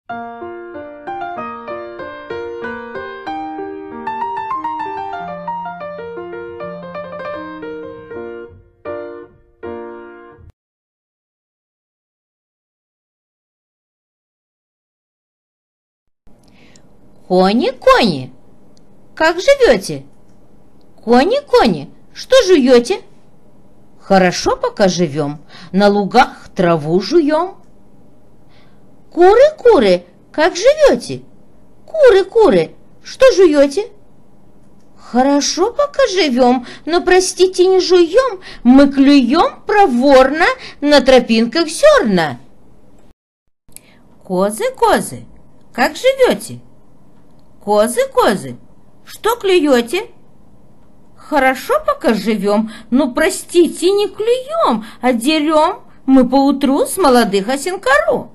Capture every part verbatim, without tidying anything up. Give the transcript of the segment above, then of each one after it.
Кони, кони, как живете? Кони, кони, что жуете? Хорошо, пока живем, на лугах траву жуем. Куры, куры, как живете? Куры, куры, что жуете? Хорошо, пока живем, но, простите, не жуем, мы клюем проворно на тропинках зерна. Козы, козы, как живете? Козы, козы, что клюете? Хорошо, пока живем, но, простите, не клюем, а дерем мы поутру с молодых осин кору.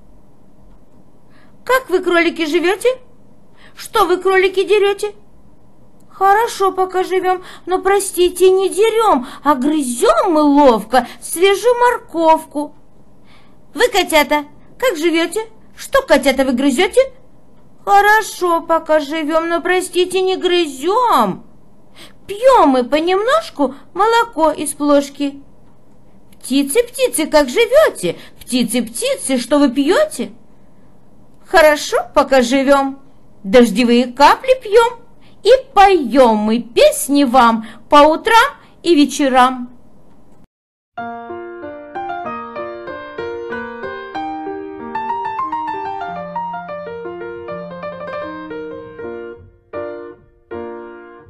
Как вы, кролики, живете? Что вы, кролики, дерете? Хорошо, пока живем, но, простите, не дерем, а грызем мы ловко свежую морковку. Вы, котята, как живете? Что, котята, вы грызете? Хорошо, пока живем, но, простите, не грызем. Пьем мы понемножку молоко из плошки. Птицы, птицы, как живете? Птицы, птицы, что вы пьете? Хорошо, пока живем, дождевые капли пьем, и поем мы песни вам по утрам и вечерам.